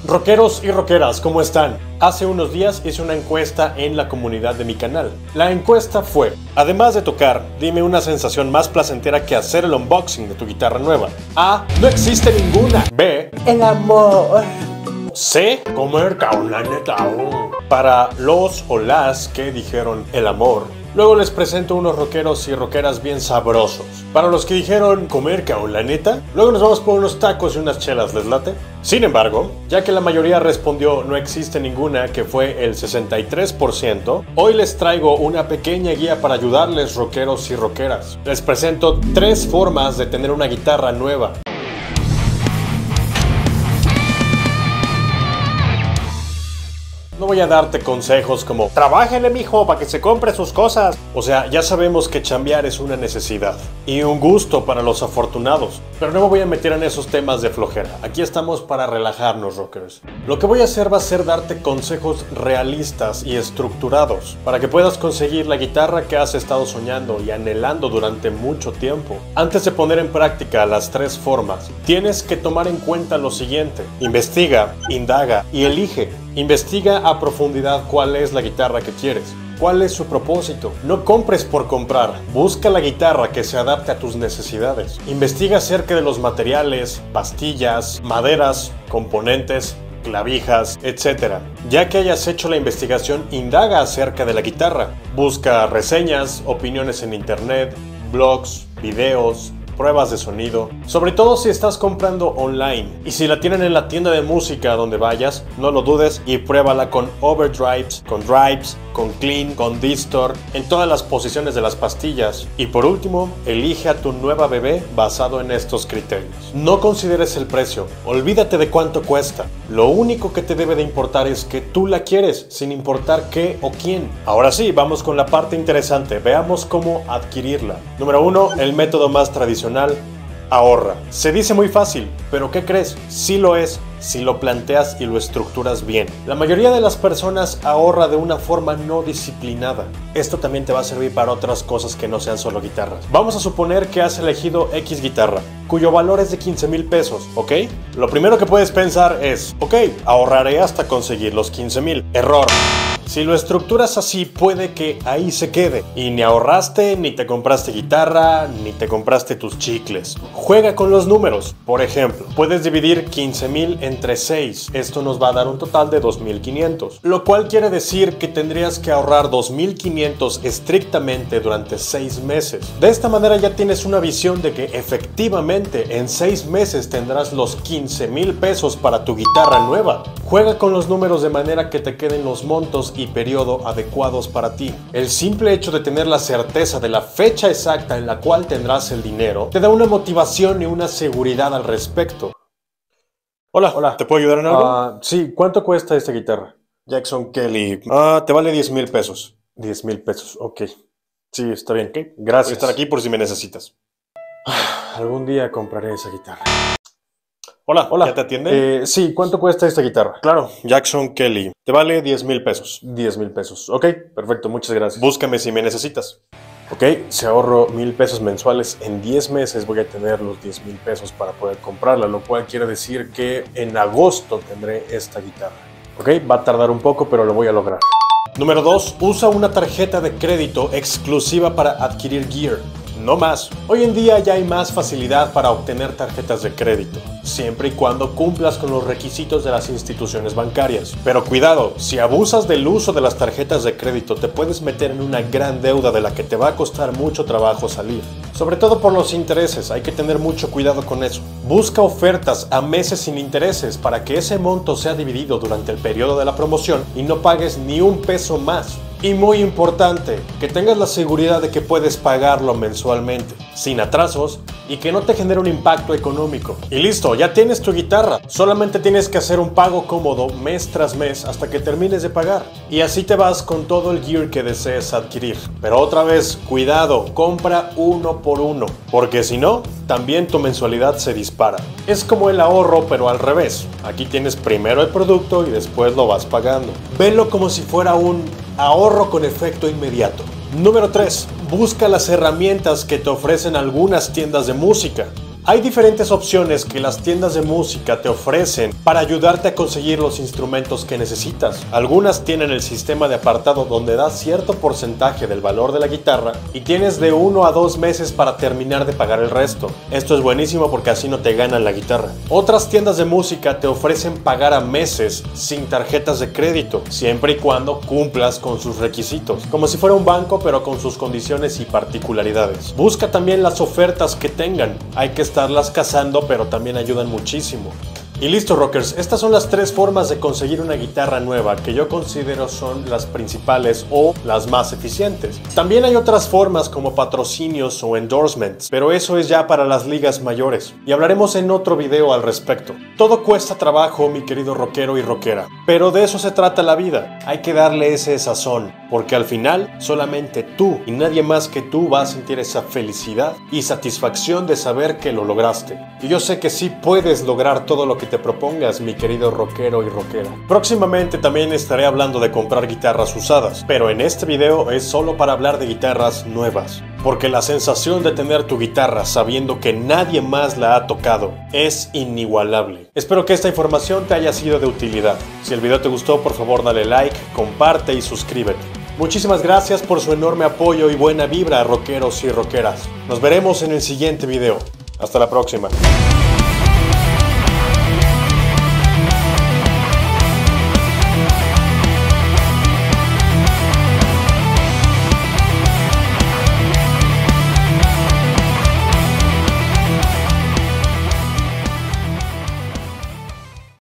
Rockeros y rockeras, ¿cómo están? Hace unos días hice una encuesta en la comunidad de mi canal. La encuesta fue: además de tocar, dime una sensación más placentera que hacer el unboxing de tu guitarra nueva. A. No existe ninguna. B. El amor. C. Comer cabrón, la neta. Para los o las que dijeron el amor, luego les presento unos rockeros y rockeras bien sabrosos. Para los que dijeron comer cabrón, la neta, luego nos vamos por unos tacos y unas chelas, ¿les late? Sin embargo, ya que la mayoría respondió no existe ninguna, que fue el 63%, hoy les traigo una pequeña guía para ayudarles, rockeros y rockeras. Les presento 3 formas de tener una guitarra nueva. No voy a darte consejos como trabájele, mijo, para que se compre sus cosas. O sea, ya sabemos que chambear es una necesidad y un gusto para los afortunados. Pero no me voy a meter en esos temas de flojera. Aquí estamos para relajarnos, rockers. Lo que voy a hacer va a ser darte consejos realistas y estructurados para que puedas conseguir la guitarra que has estado soñando y anhelando durante mucho tiempo. Antes de poner en práctica las 3 formas, tienes que tomar en cuenta lo siguiente: investiga, indaga y elige. Investiga a profundidad cuál es la guitarra que quieres, cuál es su propósito. No compres por comprar, busca la guitarra que se adapte a tus necesidades. Investiga acerca de los materiales, pastillas, maderas, componentes, clavijas, etc. Ya que hayas hecho la investigación, indaga acerca de la guitarra. Busca reseñas, opiniones en internet, blogs, videos, pruebas de sonido, sobre todo si estás comprando online. Y si la tienen en la tienda de música donde vayas, no lo dudes y pruébala con overdrives, con drives, con clean, con distort, en todas las posiciones de las pastillas. Y por último, elige a tu nueva bebé basado en estos criterios. No consideres el precio, olvídate de cuánto cuesta. Lo único que te debe de importar es que tú la quieres, sin importar qué o quién. Ahora sí, vamos con la parte interesante. Veamos cómo adquirirla. Número 1, el método más tradicional: ahorra. Se dice muy fácil, pero ¿qué crees? Sí lo es, si lo planteas y lo estructuras bien. La mayoría de las personas ahorra de una forma no disciplinada. Esto también te va a servir para otras cosas que no sean solo guitarras. Vamos a suponer que has elegido X guitarra, cuyo valor es de 15,000 pesos, ¿ok? Lo primero que puedes pensar es: ok, ahorraré hasta conseguir los 15,000. Error. Si lo estructuras así, puede que ahí se quede y ni ahorraste, ni te compraste guitarra, ni te compraste tus chicles. Juega con los números. Por ejemplo, puedes dividir 15,000 entre 6. Esto nos va a dar un total de 2,500, lo cual quiere decir que tendrías que ahorrar 2,500 estrictamente durante 6 meses. De esta manera ya tienes una visión de que efectivamente en 6 meses tendrás los 15,000 pesos para tu guitarra nueva. Juega con los números de manera que te queden los montos y periodo adecuados para ti. El simple hecho de tener la certeza de la fecha exacta en la cual tendrás el dinero te da una motivación y una seguridad al respecto. Hola, ¿te puedo ayudar en algo? Sí, ¿cuánto cuesta esta guitarra? Jackson Kelly. Te vale 10,000 pesos. 10,000 pesos, ok. Sí, está bien. Okay. Gracias por estar aquí por si me necesitas. Algún día compraré esa guitarra. Hola, ¿ya te atiende? Sí, ¿cuánto cuesta esta guitarra? Claro, Jackson Kelly. Te vale 10,000 pesos. 10,000 pesos. Ok, perfecto, muchas gracias. Búscame si me necesitas. Ok, si ahorro 1,000 pesos mensuales, en 10 meses voy a tener los 10,000 pesos para poder comprarla, lo cual quiere decir que en agosto tendré esta guitarra. Ok, va a tardar un poco, pero lo voy a lograr. Número 2, usa una tarjeta de crédito exclusiva para adquirir gear. No más. Hoy en día ya hay más facilidad para obtener tarjetas de crédito, siempre y cuando cumplas con los requisitos de las instituciones bancarias. Pero cuidado, si abusas del uso de las tarjetas de crédito te puedes meter en una gran deuda de la que te va a costar mucho trabajo salir. Sobre todo por los intereses, hay que tener mucho cuidado con eso. Busca ofertas a meses sin intereses para que ese monto sea dividido durante el periodo de la promoción y no pagues ni un peso más. Y muy importante, que tengas la seguridad de que puedes pagarlo mensualmente, sin atrasos y que no te genere un impacto económico. Y listo, ya tienes tu guitarra. Solamente tienes que hacer un pago cómodo mes tras mes hasta que termines de pagar. Y así te vas con todo el gear que desees adquirir. Pero otra vez, cuidado, compra uno por uno, porque si no, también tu mensualidad se dispara. Es como el ahorro, pero al revés. Aquí tienes primero el producto y después lo vas pagando. Velo como si fuera un ahorro con efecto inmediato. Número 3. Busca las herramientas que te ofrecen algunas tiendas de música. Hay diferentes opciones que las tiendas de música te ofrecen para ayudarte a conseguir los instrumentos que necesitas. Algunas tienen el sistema de apartado donde das cierto porcentaje del valor de la guitarra y tienes de 1 a 2 meses para terminar de pagar el resto. Esto es buenísimo porque así no te ganan la guitarra. Otras tiendas de música te ofrecen pagar a meses sin tarjetas de crédito, siempre y cuando cumplas con sus requisitos, como si fuera un banco pero con sus condiciones y particularidades. Busca también las ofertas que tengan, hay que estarlas cazando pero también ayudan muchísimo. Y listo, rockers, estas son las 3 formas de conseguir una guitarra nueva que yo considero son las principales o las más eficientes. También hay otras formas como patrocinios o endorsements, pero eso es ya para las ligas mayores y hablaremos en otro video al respecto. Todo cuesta trabajo, mi querido rockero y rockera, pero de eso se trata la vida. Hay que darle ese sazón, porque al final solamente tú y nadie más que tú va a sentir esa felicidad y satisfacción de saber que lo lograste. Y yo sé que sí puedes lograr todo lo que te propongas, mi querido rockero y rockera. Próximamente también estaré hablando de comprar guitarras usadas, pero en este video es solo para hablar de guitarras nuevas, porque la sensación de tener tu guitarra sabiendo que nadie más la ha tocado es inigualable. Espero que esta información te haya sido de utilidad. Si el video te gustó, por favor dale like, comparte y suscríbete. Muchísimas gracias por su enorme apoyo y buena vibra, rockeros y rockeras. Nos veremos en el siguiente video. Hasta la próxima.